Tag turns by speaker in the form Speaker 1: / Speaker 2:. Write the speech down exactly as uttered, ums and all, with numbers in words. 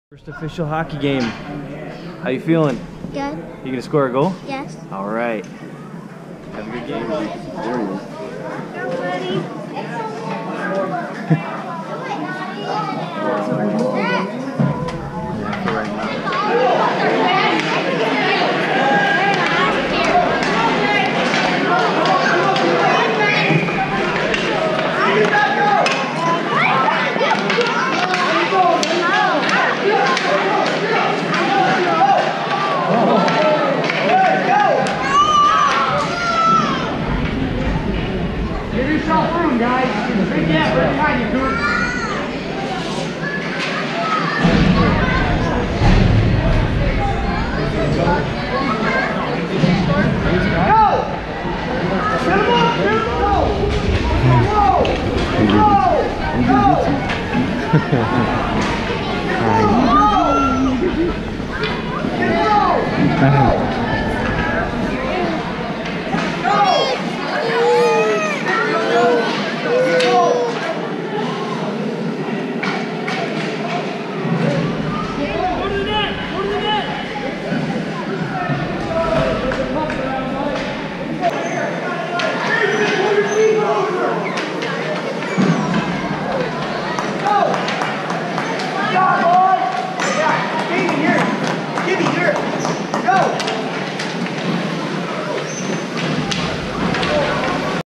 Speaker 1: First official hockey game. How you feeling?
Speaker 2: Good.
Speaker 1: You gonna score a goal?
Speaker 2: Yes.
Speaker 1: All right. Have a good game. There he is.
Speaker 2: Go, buddy.
Speaker 3: Give yourself room, guys. Big gap right behind you, dude. Go! Get him up! Get him up! Go! Go! Go!